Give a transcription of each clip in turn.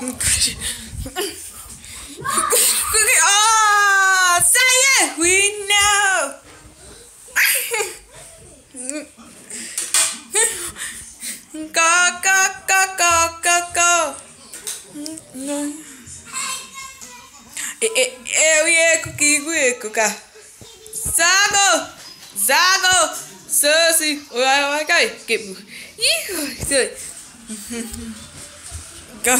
Oh, say it. We know. Go, go, go, go, go, go. Yeah, cookie, cookie. Zago, Zago, Cersei. Okay, get you. Go.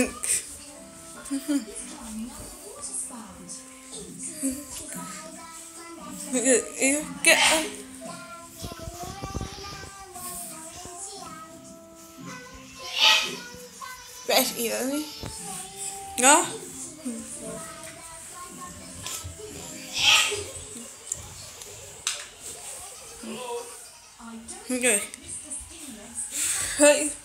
Get. Best ear. No. Okay. Hey.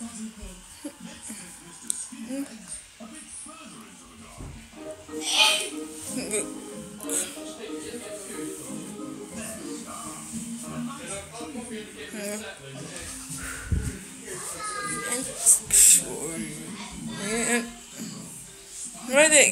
Right there.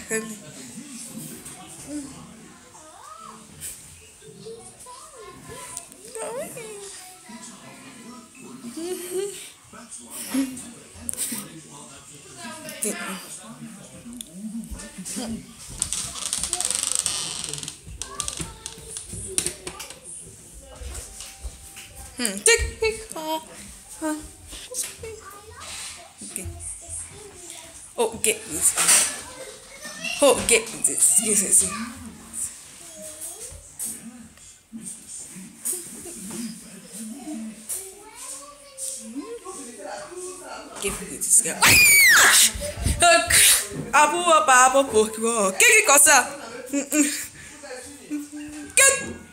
Okay. Oh, get this. Oh, get this. Yes, yes. Give this guy. Abu, porque que coça. Get.